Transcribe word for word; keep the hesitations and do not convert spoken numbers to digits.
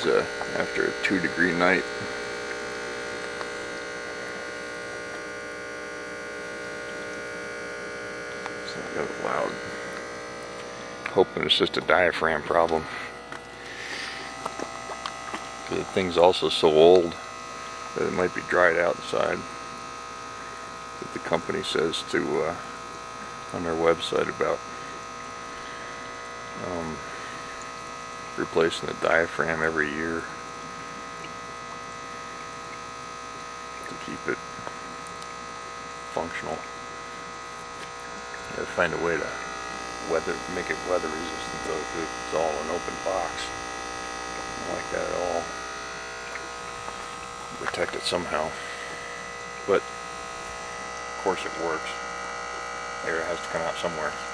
is uh, after a two degree night. So I got it loud. Hoping it's just a diaphragm problem. The thing's also so old that it might be dried out inside. That the company says to uh, on their website about um, replacing the diaphragm every year to keep it functional. You gotta find a way to weather, make it weather resistant though, if it's all an open box. I don't like that at all. Protect it somehow. But of course it works. Air has to come out somewhere.